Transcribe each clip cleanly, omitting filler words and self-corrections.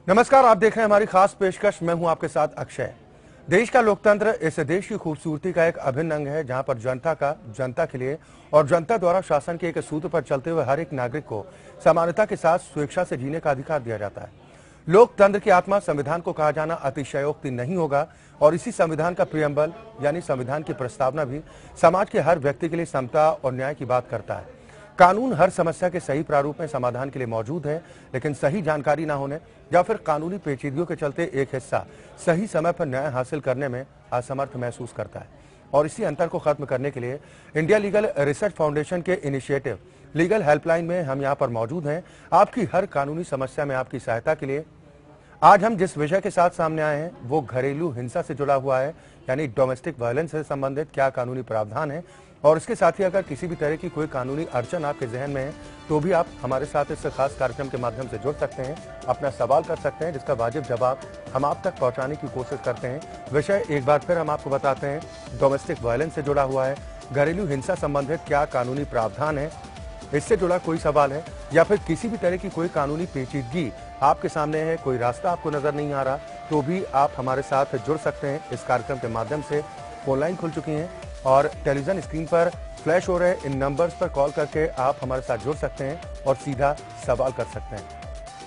नमस्कार, आप देख रहे हैं हमारी खास पेशकश। मैं हूं आपके साथ अक्षय। देश का लोकतंत्र इस देश की खूबसूरती का एक अभिन्न अंग है, जहां पर जनता के लिए और जनता द्वारा शासन के एक सूत्र पर चलते हुए हर एक नागरिक को समानता के साथ स्वेच्छा से जीने का अधिकार दिया जाता है। लोकतंत्र की आत्मा संविधान को कहा जाना अतिशयोक्ति नहीं होगा और इसी संविधान का प्रियम्बल यानी संविधान की प्रस्तावना भी समाज के हर व्यक्ति के लिए समता और न्याय की बात करता है। कानून हर समस्या के सही प्रारूप में समाधान के लिए मौजूद है, लेकिन सही जानकारी न होने या फिर कानूनी पेचीदगियों के चलते एक हिस्सा सही समय पर न्याय हासिल करने में असमर्थ महसूस करता है। और इसी अंतर को खत्म करने के लिए इंडिया लीगल रिसर्च फाउंडेशन के इनिशिएटिव लीगल हेल्पलाइन में हम यहाँ पर मौजूद हैं, आपकी हर कानूनी समस्या में आपकी सहायता के लिए। आज हम जिस विषय के साथ सामने आए हैं वो घरेलू हिंसा से जुड़ा हुआ है, यानी डोमेस्टिक वायलेंस से संबंधित क्या कानूनी प्रावधान है। और इसके साथ ही अगर किसी भी तरह की कोई कानूनी अड़चन आपके जहन में है तो भी आप हमारे साथ इस खास कार्यक्रम के माध्यम से जुड़ सकते हैं, अपना सवाल कर सकते हैं, जिसका वाजिब जवाब हम आप तक पहुंचाने की कोशिश करते हैं। विषय एक बार फिर हम आपको बताते हैं, डोमेस्टिक वायलेंस से जुड़ा हुआ है। घरेलू हिंसा संबंधित क्या कानूनी प्रावधान है, इससे जुड़ा कोई सवाल है या फिर किसी भी तरह की कोई कानूनी पेचीदगी आपके सामने है, कोई रास्ता आपको नजर नहीं आ रहा, तो भी आप हमारे साथ जुड़ सकते हैं। इस कार्यक्रम के माध्यम से फोन लाइन खुल चुकी हैं और टेलीविजन स्क्रीन पर फ्लैश हो रहे इन नंबर्स पर कॉल करके आप हमारे साथ जुड़ सकते हैं और सीधा सवाल कर सकते हैं।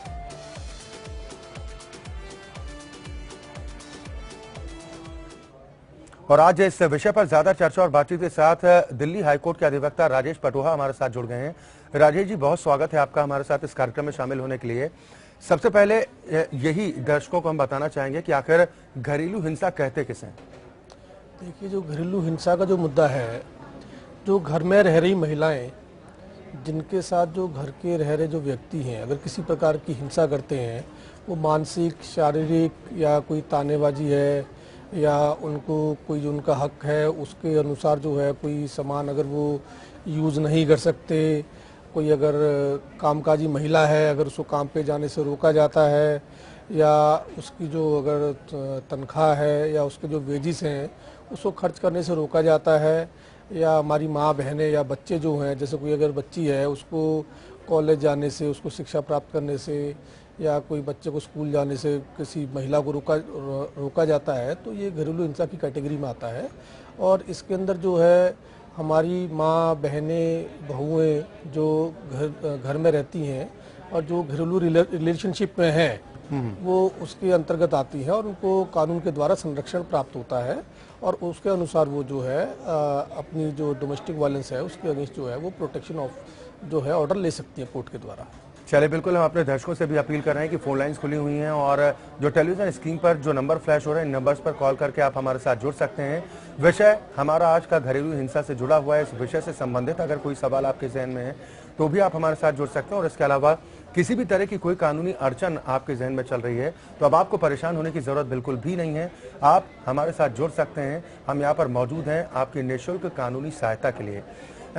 और आज इस विषय पर ज्यादा चर्चा और बातचीत के साथ दिल्ली हाईकोर्ट के अधिवक्ता राजेश पटोहा हमारे साथ जुड़ गए हैं। राजेश जी, बहुत स्वागत है आपका हमारे साथ इस कार्यक्रम में शामिल होने के लिए। सबसे पहले यही दर्शकों को हम बताना चाहेंगे कि आखिर घरेलू हिंसा कहते किसे? देखिए, जो घरेलू हिंसा का जो मुद्दा है, जो घर में रह रही महिलाएं, जिनके साथ जो घर के रह रहे जो व्यक्ति हैं, अगर किसी प्रकार की हिंसा करते हैं, वो मानसिक, शारीरिक या कोई तानेबाजी है या उनको कोई जो उनका हक है उसके अनुसार जो है कोई सामान अगर वो यूज़ नहीं कर सकते, कोई अगर कामकाजी महिला है अगर उसको काम पे जाने से रोका जाता है, या उसकी जो अगर तनख्वाह है या उसके जो वेजिस हैं उसको खर्च करने से रोका जाता है, या हमारी माँ बहनें या बच्चे जो हैं, जैसे कोई अगर बच्ची है उसको कॉलेज जाने से, उसको शिक्षा प्राप्त करने से, या कोई बच्चे को स्कूल जाने से किसी महिला को रोका जाता है, तो ये घरेलू हिंसा की कैटेगरी में आता है। और इसके अंदर जो है हमारी माँ बहनें बहुएं जो घर में रहती हैं और जो घरेलू रिलेशनशिप में हैं वो उसके अंतर्गत आती है और उनको कानून के द्वारा संरक्षण प्राप्त होता है और उसके अनुसार वो जो है अपनी जो डोमेस्टिक वायलेंस है उसके अगेंस्ट जो है वो प्रोटेक्शन ऑफ जो है ऑर्डर ले सकती है कोर्ट के द्वारा। चलिए, बिल्कुल हम अपने दर्शकों से भी अपील कर रहे हैं कि फोन लाइंस खुली हुई हैं और जो टेलीविजन स्क्रीन पर जो नंबर फ्लैश हो रहे हैं, इन नंबर्स पर कॉल करके आप हमारे साथ जुड़ सकते हैं। विषय हमारा आज का घरेलू हिंसा से जुड़ा हुआ है। इस विषय से संबंधित अगर कोई सवाल आपके जहन में है तो भी आप हमारे साथ जुड़ सकते हैं। और इसके अलावा किसी भी तरह की कोई कानूनी अड़चन आपके जहन में चल रही है तो अब आपको परेशान होने की जरूरत बिल्कुल भी नहीं है, आप हमारे साथ जुड़ सकते हैं। हम यहाँ पर मौजूद हैं आपकी निःशुल्क कानूनी सहायता के लिए।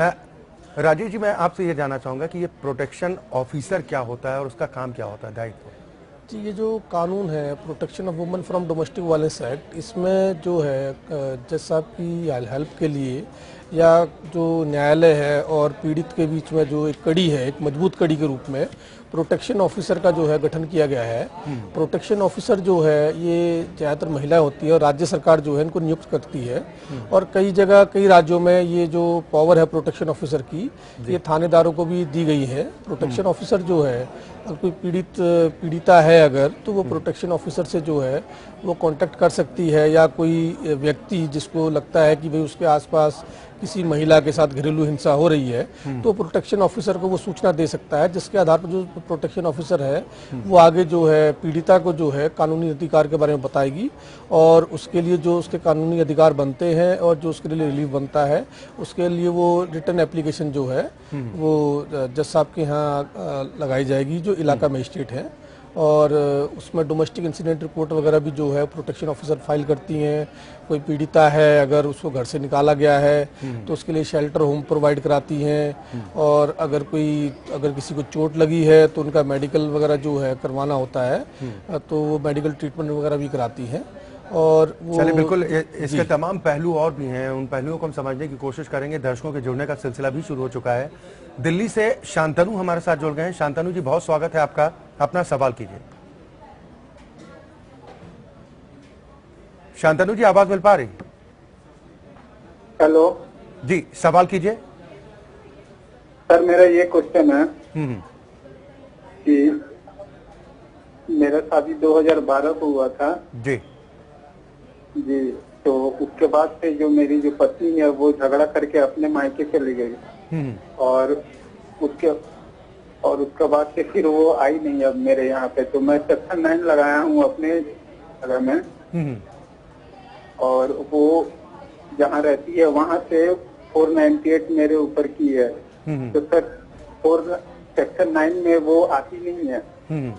राजेश जी, मैं आपसे ये जानना चाहूँगा कि ये प्रोटेक्शन ऑफिसर क्या होता है और उसका काम क्या होता है, दायित्व? जी, ये जो कानून है protection of women from domestic violence act, इसमें जो है जज साहब की हेल्प के लिए या जो न्यायालय है और पीड़ित के बीच में जो एक कड़ी है, एक मजबूत कड़ी के रूप में प्रोटेक्शन ऑफिसर का जो है गठन किया गया है। प्रोटेक्शन ऑफिसर जो है ये ज़्यादातर महिला होती है और राज्य सरकार जो है इनको नियुक्त करती है। और कई जगह कई राज्यों में ये जो पावर है प्रोटेक्शन ऑफिसर की, ये थानेदारों को भी दी गई है। प्रोटेक्शन ऑफिसर जो है अगर कोई पीड़िता है अगर, तो वो प्रोटेक्शन ऑफिसर से जो है वो कांटेक्ट कर सकती है, या कोई व्यक्ति जिसको लगता है कि भाई उसके आसपास किसी महिला के साथ घरेलू हिंसा हो रही है तो प्रोटेक्शन ऑफिसर को वो सूचना दे सकता है, जिसके आधार पर जो प्रोटेक्शन ऑफिसर है वो आगे जो है पीड़िता को जो है कानूनी अधिकार के बारे में बताएगी और उसके लिए जो उसके कानूनी अधिकार बनते हैं और जो उसके लिए रिलीफ बनता है उसके लिए वो रिटर्न एप्लीकेशन जो है वो जज साहब के यहाँ लगाई जाएगी जो इलाका मजिस्ट्रेट है। और उसमें डोमेस्टिक इंसिडेंट रिपोर्ट वगैरह भी जो है प्रोटेक्शन ऑफिसर फाइल करती हैं। कोई पीड़िता है अगर उसको घर से निकाला गया है तो उसके लिए शेल्टर होम प्रोवाइड कराती हैं। और अगर किसी को चोट लगी है तो उनका मेडिकल वगैरह जो है करवाना होता है तो वो मेडिकल ट्रीटमेंट वगैरह भी कराती हैं। और चलिए, बिल्कुल इसके तमाम पहलू और भी हैं, उन पहलुओं को हम समझने की कोशिश करेंगे। दर्शकों के जुड़ने का सिलसिला भी शुरू हो चुका है। दिल्ली से शांतनु हमारे साथ जुड़ गए हैं। शांतनु जी, बहुत स्वागत है आपका, अपना सवाल कीजिए। शांतनु जी, आवाज मिल पा रही? हेलो जी, सवाल कीजिए। सर, मेरा ये क्वेश्चन है कि मेरा शादी 2012 को हुआ था जी जी। तो उसके बाद से जो मेरी जो पत्नी है वो झगड़ा करके अपने मायके चली गई और उसके बाद से फिर वो आई नहीं अब मेरे यहाँ पे। तो मैं सेक्शन 9 लगाया हूँ अपने जगह में और वो जहाँ रहती है वहाँ से 498 मेरे ऊपर की है। तो सर सेक्शन 9 में वो आती नहीं है।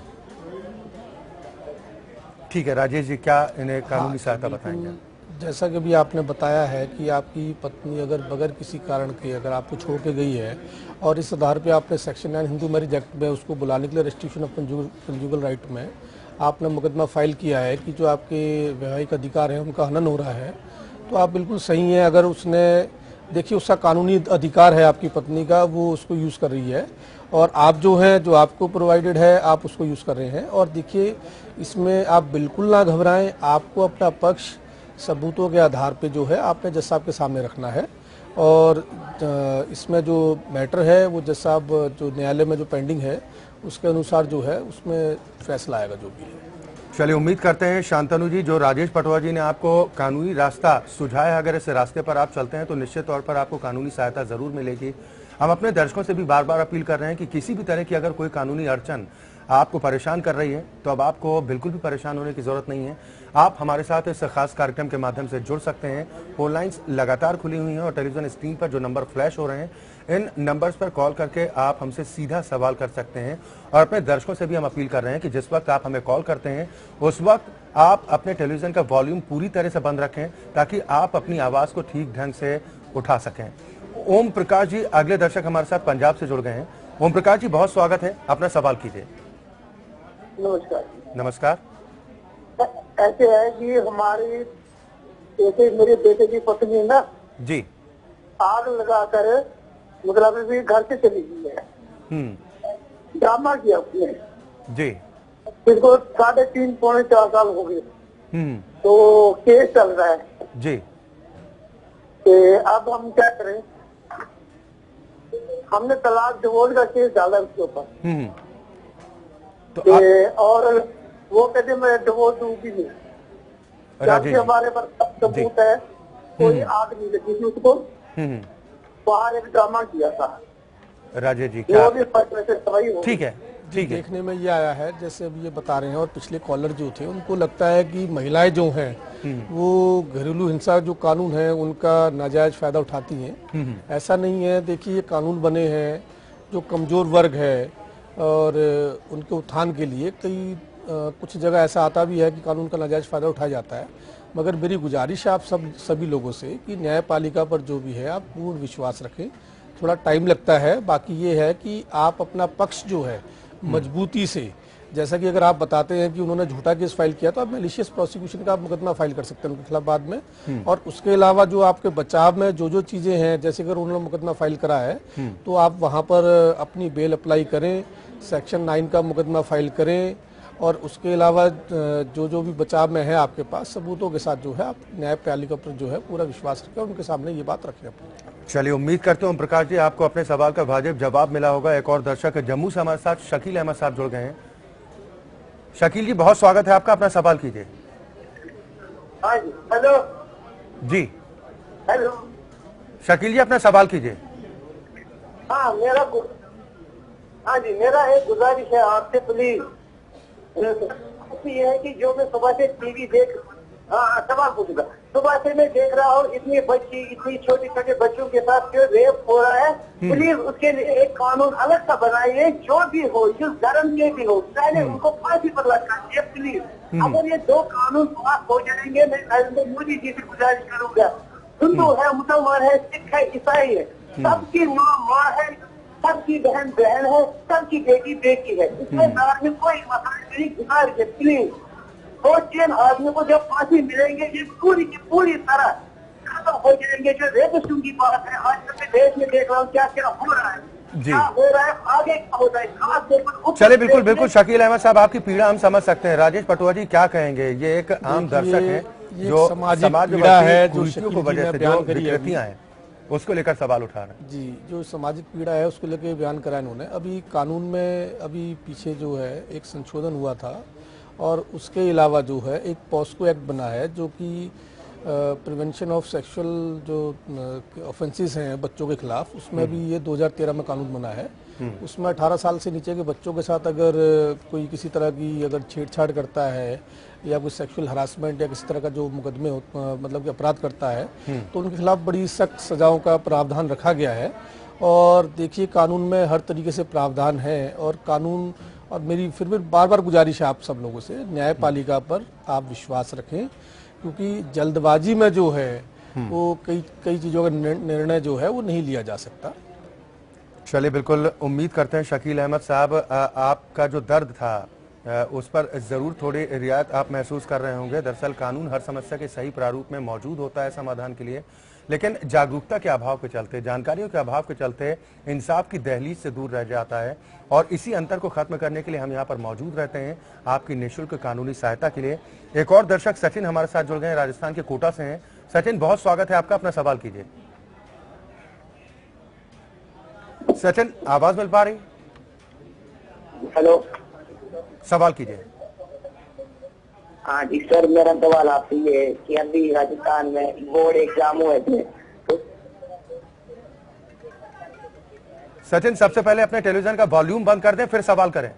ठीक है राजेश जी, क्या इन्हें कानूनी सहायता बताएंगे? जैसा कि भी आपने बताया है कि आपकी पत्नी अगर बगैर किसी कारण के अगर आपको छोड़ के गई है और इस आधार पे आपने सेक्शन 9 हिंदू मैरिज एक्ट में उसको बुलाने के लिए रेस्ट्रिक्शन ऑफ कंजुगल राइट में आपने मुकदमा फाइल किया है कि जो आपके वैवाहिक अधिकार है उनका हनन हो रहा है, तो आप बिल्कुल सही हैं। अगर उसने, देखिए उसका कानूनी अधिकार है आपकी पत्नी का, वो उसको यूज़ कर रही है और आप जो हैं, जो आपको प्रोवाइडेड है आप उसको यूज़ कर रहे हैं। और देखिए इसमें आप बिल्कुल ना घबराएं, आपको अपना पक्ष सबूतों के आधार पे जो है आपने जज साहब के सामने रखना है और इसमें जो मैटर है वो जज साहब जो न्यायालय में जो पेंडिंग है उसके अनुसार जो है उसमें फैसला आएगा जो भी है। चलिए, उम्मीद करते हैं शांतनु जी, जो राजेश पटवा जी ने आपको कानूनी रास्ता सुझाया, अगर इस रास्ते पर आप चलते हैं तो निश्चित तौर पर आपको कानूनी सहायता जरूर मिलेगी। हम अपने दर्शकों से भी बार बार अपील कर रहे हैं कि किसी भी तरह की अगर कोई कानूनी अड़चन आपको परेशान कर रही है तो अब आपको बिल्कुल भी परेशान होने की जरूरत नहीं है। आप हमारे साथ इस खास कार्यक्रम के माध्यम से जुड़ सकते हैं। फोन लाइन्स लगातार खुली हुई हैं और टेलीविजन स्क्रीन पर जो नंबर फ्लैश हो रहे हैं, इन नंबर्स पर कॉल करके आप हमसे सीधा सवाल कर सकते हैं। और अपने दर्शकों से भी हम अपील कर रहे हैं कि जिस वक्त आप हमें कॉल करते हैं उस वक्त आप अपने टेलीविजन का वॉल्यूम पूरी तरह से बंद रखें ताकि आप अपनी आवाज को ठीक ढंग से उठा सकें। ओम प्रकाश जी, अगले दर्शक हमारे साथ पंजाब से जुड़ गए हैं। ओम प्रकाश जी, बहुत स्वागत है, अपना सवाल कीजिए। नमस्कार। नमस्कार। ऐसे है कि हमारी मेरे बेटे की पत्नी ना जी आग लगाकर मतलब भी घर से चली गई है। ड्रामा किया उसने जी। इसको 3.5 पौने 4 साल हो गए। तो केस चल रहा है जी। अब हम क्या करें? हमने तलाक डिवोर्स का केस डाला उसके ऊपर तो और वो कहते मैं डिवोर्स दूंगी नहीं, जबकि हमारे पर सबूत है, कोई आग नहीं लगी थी उसको। बाहर एक ड्रामा किया था राजेश जी, वो भी सही हो। ठीक है, ठीक है। देखने में ये आया है, जैसे अब ये बता रहे हैं और पिछले कॉलर जो थे उनको लगता है कि महिलाएं जो हैं वो घरेलू हिंसा जो कानून है उनका नाजायज फायदा उठाती हैं। ऐसा नहीं है। देखिए ये कानून बने हैं जो कमजोर वर्ग है और उनके उत्थान के लिए। कई कुछ जगह ऐसा आता भी है कि कानून का नाजायज फायदा उठाया जाता है, मगर मेरी गुजारिश है आप सभी लोगों से कि न्यायपालिका पर जो भी है आप पूर्ण विश्वास रखें। थोड़ा टाइम लगता है, बाकी ये है कि आप अपना पक्ष जो है मजबूती से, जैसा कि अगर आप बताते हैं कि उन्होंने झूठा केस फाइल किया तो आप मैलिशियस प्रोसिक्यूशन का आप मुकदमा फाइल कर सकते हैं उनके खिलाफ बाद में। और उसके अलावा जो आपके बचाव में जो जो चीजें हैं, जैसे अगर उन्होंने मुकदमा फाइल करा है तो आप वहां पर अपनी बेल अप्लाई करें, सेक्शन 9 का मुकदमा फाइल करें और उसके अलावा जो जो भी बचाव में है आपके पास सबूतों के साथ जो है आप न्यायपालिका पर जो है पूरा विश्वास रखें और उनके सामने ये बात रखें। चलिए, उम्मीद करते हूँ प्रकाश जी आपको अपने सवाल का वाजिब जवाब मिला होगा। एक और दर्शक जम्मू से हमारे साथ शकील अहमद साहब जुड़ गए हैं। शकील जी, बहुत स्वागत है आपका, अपना सवाल कीजिए। हाँ जी, हेलो जी। हेलो शकील जी, अपना सवाल कीजिए। हाँ जी, मेरा एक गुजारिश है आपसे, प्लीज। ये है कि जो मैं सुबह से टीवी देख, सवाल पूछूंगा। सुबह से मैं देख रहा हूँ इतनी छोटे छोटे बच्चों के साथ जो रेप हो रहा है, प्लीज उसके लिए एक कानून अलग सा बनाइए। जो भी हो, जिस धर्म के भी हो, पहले उनको फांसी पर लटकाइए प्लीज। अगर ये 2 कानून पास हो जाएंगे, मैं नरेंद्र मोदी जी से गुजारिश करूंगा। हिंदू है, मुसलमान है, सिख है, ईसाई है, सबकी माँ है, सबकी बहन बहन है, सबकी बेटी बेटी है। इसमें में कोई मसला नहीं। गुजारिश है प्लीज, 2-3 आदमी को जब फांसी मिलेंगे ये पूरी की पूरी तरह खत्म हो जाएंगे। जो रेपिस्टों की बात है, आज तक देश में देख रहा हूँ क्या क्या हो रहा है, क्या हो रहा है, आगे क्या होता है, खास तौर पर। चलिए, बिल्कुल बिल्कुल शकील अहमद साहब, आपकी पीड़ा हम समझ सकते हैं। राजेश पटवा जी क्या कहेंगे? ये एक आम दर्शक है ये जो सामाजिक समाज में पीड़ा है, जो कुरीतियों को शकील जी वजह ने से बयान जो करी है विकृतियां हैं उसको लेकर सवाल उठा रहे हैं। जी, जो सामाजिक पीड़ा है उसको लेके बयान करा इन्होंने। अभी कानून में अभी पीछे जो है एक संशोधन हुआ था और उसके अलावा जो है एक पॉस्को एक्ट बना है जो कि प्रिवेंशन ऑफ सेक्सुअल जो ऑफेंसेस हैं बच्चों के खिलाफ, उसमें भी ये 2013 में कानून बना है। उसमें 18 साल से नीचे के बच्चों के साथ अगर कोई किसी तरह की अगर छेड़छाड़ करता है या कोई सेक्सुअल हरासमेंट या किसी तरह का जो मुकदमे मतलब कि अपराध करता है तो उनके खिलाफ बड़ी सख्त सजाओं का प्रावधान रखा गया है। और देखिए कानून में हर तरीके से प्रावधान है और कानून, और मेरी फिर भी बार बार गुजारिश है आप सब लोगों से, न्यायपालिका पर आप विश्वास रखें, क्योंकि जल्दबाजी में जो है वो कई चीज़ों का निर्णय जो है वो नहीं लिया जा सकता। चलिए, बिल्कुल उम्मीद करते हैं शकील अहमद साहब, आपका जो दर्द था उस पर जरूर थोड़ी रियायत आप महसूस कर रहे होंगे। दरअसल कानून हर समस्या के सही प्रारूप में मौजूद होता है समाधान के लिए, लेकिन जागरूकता के अभाव के चलते, जानकारियों के अभाव के चलते इंसाफ की दहलीज से दूर रह जाता है। और इसी अंतर को खत्म करने के लिए हम यहाँ पर मौजूद रहते हैं आपकी निःशुल्क कानूनी सहायता के लिए। एक और दर्शक सचिन हमारे साथ जुड़ गए हैं, राजस्थान के कोटा से हैं। सचिन, बहुत स्वागत है आपका, अपना सवाल कीजिए। सचिन, आवाज मिल पा रही? हेलो, सवाल कीजिए। हाँ जी सर, मेरा सवाल आपसे ये है कि अभी राजस्थान में बोर्ड एग्जाम हुए थे तो सचिन, सबसे पहले अपने टेलीविजन का वॉल्यूम बंद कर दें, फिर सवाल करें।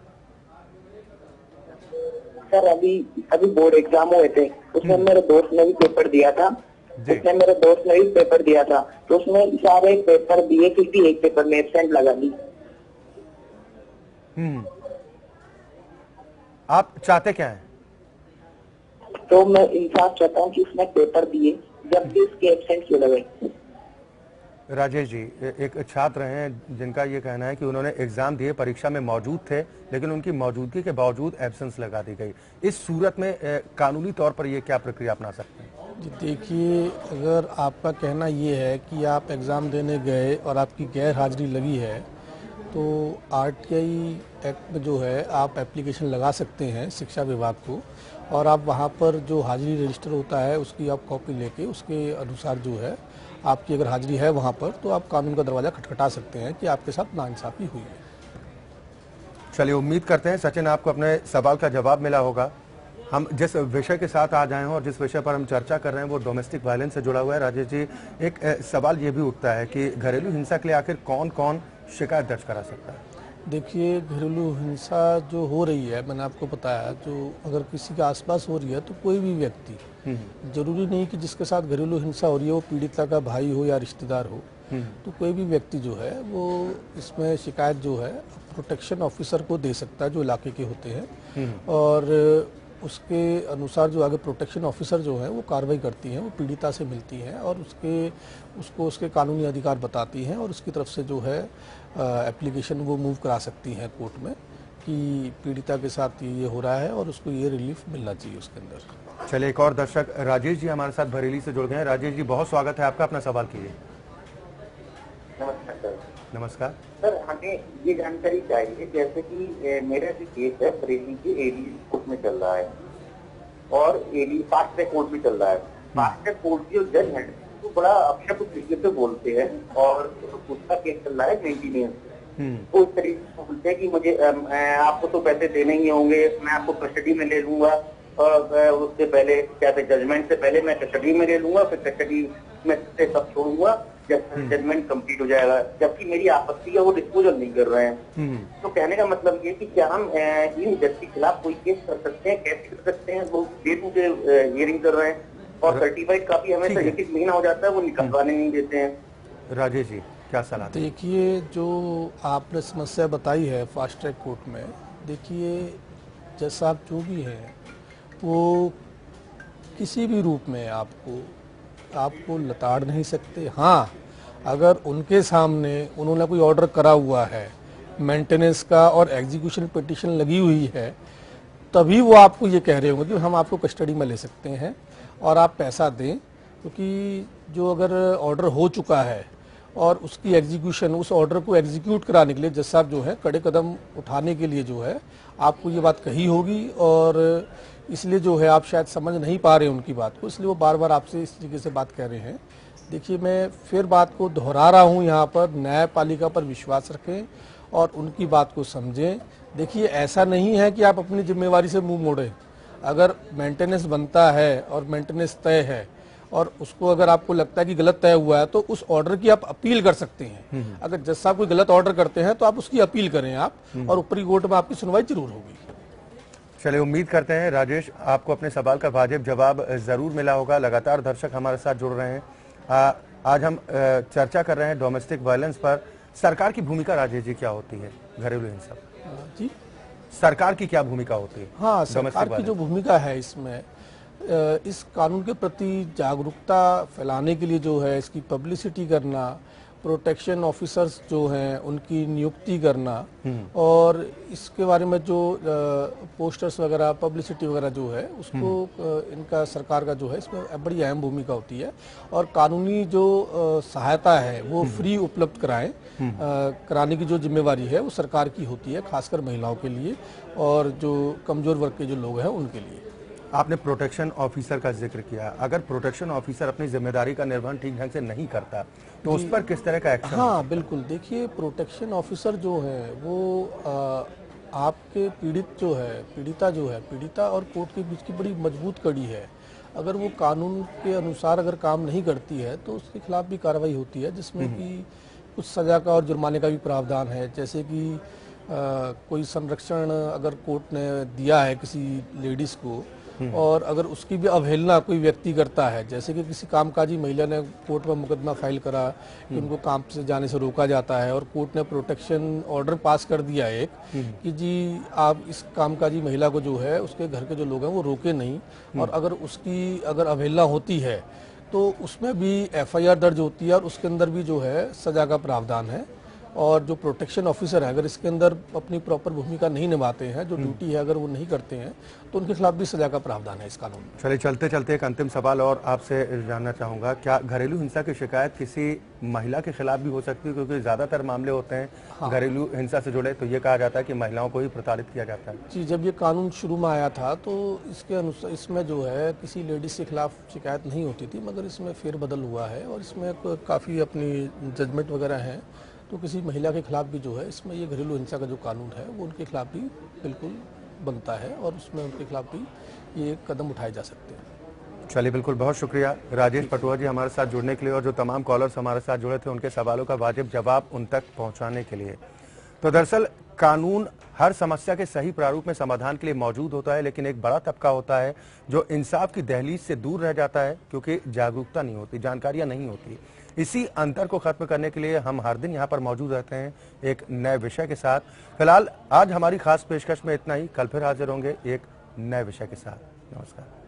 सर अभी बोर्ड एग्जाम हुए थे, उसमें मेरे दोस्त ने भी पेपर दिया था। तो उसमें सारे पेपर दिए, किसी एक पेपर में एब्सेंट लगा दी। आप चाहते क्या हैं? तो मैं इंसाफ चाहता हूँ कि उसने पेपर दिए जबकि उसके एब्सेंट क्यों लगे। राजेश जी एक छात्र हैं जिनका ये कहना है कि उन्होंने एग्जाम दिए, परीक्षा में मौजूद थे, लेकिन उनकी मौजूदगी के बावजूद एब्सेंस लगा दी गई। इस सूरत में कानूनी तौर पर ये क्या प्रक्रिया अपना सकते हैं? जी देखिए, अगर आपका कहना ये है कि आप एग्ज़ाम देने गए और आपकी गैर हाजिरी लगी है तो आरटीआई एक्ट में जो है आप एप्लीकेशन लगा सकते हैं शिक्षा विभाग को, और आप वहाँ पर जो हाजिरी रजिस्टर होता है उसकी आप कॉपी लेके उसके अनुसार जो है आपकी अगर हाजिरी है वहाँ पर तो आप कानून का दरवाज़ा खटखटा सकते हैं कि आपके साथ नाइंसाफ़ी हुई है। चलिए, उम्मीद करते हैं सचिन आपको अपने सवाल का जवाब मिला होगा। हम जिस विषय के साथ आज आए हैं और जिस विषय पर हम चर्चा कर रहे हैं वो डोमेस्टिक वायलेंस से जुड़ा हुआ है। राजेश जी, एक सवाल ये भी उठता है कि घरेलू हिंसा के लिए आखिर कौन कौन शिकायत दर्ज करा सकता है? देखिए, घरेलू हिंसा जो हो रही है, मैंने आपको बताया, जो अगर किसी के आसपास हो रही है तो कोई भी व्यक्ति, जरूरी नहीं कि जिसके साथ घरेलू हिंसा हो रही है वो पीड़िता का भाई हो या रिश्तेदार हो, तो कोई भी व्यक्ति जो है वो इसमें शिकायत जो है प्रोटेक्शन ऑफिसर को दे सकता है जो इलाके के होते हैं, और उसके अनुसार जो आगे प्रोटेक्शन ऑफिसर जो है वो कार्रवाई करती हैं, वो पीड़िता से मिलती हैं और उसको उसके कानूनी अधिकार बताती हैं और उसकी तरफ से जो है एप्लीकेशन वो मूव करा सकती हैं कोर्ट में कि पीड़िता के साथ ये हो रहा है और उसको ये रिलीफ मिलना चाहिए उसके अंदर। चलिए, एक और दर्शक राजेश जी हमारे साथ बरेली से जुड़ गए हैं। राजेश जी, बहुत स्वागत है आपका, अपना सवाल कीजिए। नमस्कार सर। नमस्कार सर, हमें ये जानकारी चाहिए, जैसे कि मेरा जो केस है बरेली के एडी कोर्ट में चल रहा है और एडी फास्ट ट्रैक कोर्ट में चल रहा है। फास्ट ट्रैक कोर्ट के जो जज है तो बड़ा अपशब्द तरीके से बोलते हैं और उसका केस चल रहा है मेंटेनेंस, तो इस तरीके से बोलते हैं कि मुझे आपको तो पैसे देने ही होंगे, मैं आपको कस्टडी में ले लूंगा और उससे पहले क्या थे, जजमेंट से पहले मैं कस्टडी में ले लूंगा, फिर कस्टडी में से सब छोड़ूंगा जब जजमेंट कंप्लीट हो जाएगा, जबकि मेरी आपत्ति है वो डिस्पोजल नहीं कर रहे हैं। तो कहने का मतलब ये कि क्या हम इन जज के खिलाफ कोई केस कर सकते हैं? कैसे कर सकते हैं? वो डे टू डे हियरिंग कर रहे हैं और सर्टिफाइड कापी हमें एक एक महीना हो जाता है, वो निकलवाने नहीं देते हैं। राजेश जी, क्या सलाह? देखिए, जो आपने समस्या बताई है फास्ट ट्रैक कोर्ट में, देखिए जज साहब जो भी हैं वो किसी भी रूप में आपको लताड़ नहीं सकते। हाँ, अगर उनके सामने उन्होंने कोई ऑर्डर करा हुआ है मेंटेनेंस का और एग्जीक्यूशन पिटीशन लगी हुई है, तभी वो आपको ये कह रहे होंगे कि हम आपको कस्टडी में ले सकते हैं और आप पैसा दें, क्योंकि जो अगर ऑर्डर हो चुका है और उसकी एग्जीक्यूशन, उस ऑर्डर को एग्जीक्यूट कराने के लिए जज साहब जो है कड़े कदम उठाने के लिए जो है आपको ये बात कही होगी। और इसलिए जो है आप शायद समझ नहीं पा रहे हैं उनकी बात को, इसलिए वो बार बार आपसे इस तरीके से बात कर रहे हैं। देखिए, मैं फिर बात को दोहरा रहा हूँ, यहाँ पर न्यायपालिका पर विश्वास रखें और उनकी बात को समझें। देखिए, ऐसा नहीं है कि आप अपनी जिम्मेवारी से मुंह मोड़ें। अगर मेंटेनेंस बनता है और मेंटेनेंस तय है और उसको अगर आपको लगता है कि गलत तय हुआ है तो उस ऑर्डर की आप अपील कर सकते हैं। अगर जज साहब कोई गलत ऑर्डर करते हैं तो आप उसकी अपील करें आप, और ऊपरी कोर्ट में आपकी सुनवाई जरूर होगी। चलिए, उम्मीद करते हैं राजेश आपको अपने सवाल का वाजिब जवाब जरूर मिला होगा। लगातार दर्शक हमारे साथ जुड़ रहे हैं। आज हम चर्चा कर रहे हैं डोमेस्टिक वायलेंस पर। सरकार की भूमिका राजेश जी क्या होती है घरेलू हिंसा? जी, सरकार की क्या भूमिका होती है? हाँ, सरकार की जो भूमिका है इसमें, इस कानून के प्रति जागरूकता फैलाने के लिए जो है इसकी पब्लिसिटी करना, प्रोटेक्शन ऑफिसर्स जो हैं उनकी नियुक्ति करना, और इसके बारे में जो पोस्टर्स वगैरह, पब्लिसिटी वगैरह जो है उसको इनका सरकार का जो है इसमें बड़ी अहम भूमिका होती है। और कानूनी जो सहायता है वो फ्री उपलब्ध कराने की जो जिम्मेवारी है वो सरकार की होती है, खासकर महिलाओं के लिए और जो कमजोर वर्ग के जो लोग हैं उनके लिए। आपने प्रोटेक्शन ऑफिसर का जिक्र किया। अगर प्रोटेक्शन ऑफिसर अपनी जिम्मेदारी का निर्वहन ठीक ढंग से नहीं करता तो उस पर किस तरह का एक्शन? हाँ, बिल्कुल। देखिए, प्रोटेक्शन ऑफिसर जो है वो आपके पीड़िता और कोर्ट के बीच की बड़ी मजबूत कड़ी है। अगर वो कानून के अनुसार अगर काम नहीं करती है तो उसके खिलाफ भी कार्रवाई होती है, जिसमें कि कुछ सजा का और जुर्माने का भी प्रावधान है। जैसे कि कोई संरक्षण अगर कोर्ट ने दिया है किसी लेडीज को और अगर उसकी भी अवहेलना कोई व्यक्ति करता है, जैसे कि किसी कामकाजी महिला ने कोर्ट में मुकदमा फाइल करा कि उनको काम से जाने से रोका जाता है और कोर्ट ने प्रोटेक्शन ऑर्डर पास कर दिया एक कि जी आप इस कामकाजी महिला को जो है उसके घर के जो लोग हैं वो रोके नहीं, और अगर उसकी अगर अवहेलना होती है तो उसमें भी एफआईआर दर्ज होती है और उसके अंदर भी जो है सजा का प्रावधान है। और जो प्रोटेक्शन ऑफिसर है अगर इसके अंदर अपनी प्रॉपर भूमिका नहीं निभाते हैं, जो ड्यूटी है अगर वो नहीं करते हैं, तो उनके खिलाफ भी सजा का प्रावधान है इस कानून में। चलिए, चलते चलते एक अंतिम सवाल और आपसे जानना चाहूंगा, क्या घरेलू हिंसा की शिकायत किसी महिला के खिलाफ भी हो सकती है? क्योंकि ज्यादातर मामले होते हैं घरेलू हिंसा से जुड़े तो ये कहा जाता है कि महिलाओं को ही प्रताड़ित किया जाता है। जी, जब ये कानून शुरू में आया था तो इसके अनुसार इसमें जो है किसी लेडीज के खिलाफ शिकायत नहीं होती थी, मगर इसमें फेरबदल हुआ है और इसमें काफ़ी अपनी जजमेंट वगैरह हैं, तो किसी महिला के खिलाफ भी जो है इसमें ये घरेलू हिंसा का जो कानून है वो उनके खिलाफ भी बिल्कुल बनता है और उसमें उनके खिलाफ भी ये कदम उठाए जा सकते हैं। चलिए, बिल्कुल, बहुत शुक्रिया राजेश पटुआ जी हमारे साथ जुड़ने के लिए और जो तमाम कॉलर्स हमारे साथ जुड़े थे उनके सवालों का वाजिब जवाब उन तक पहुंचाने के लिए। तो दरअसल कानून हर समस्या के सही प्रारूप में समाधान के लिए मौजूद होता है, लेकिन एक बड़ा तबका होता है जो इंसाफ की दहलीज से दूर रह जाता है क्योंकि जागरूकता नहीं होती, जानकारियां नहीं होती। इसी अंतर को खत्म करने के लिए हम हर दिन यहाँ पर मौजूद रहते हैं एक नए विषय के साथ। फिलहाल आज हमारी खास पेशकश में इतना ही। कल फिर हाजिर होंगे एक नए विषय के साथ। नमस्कार।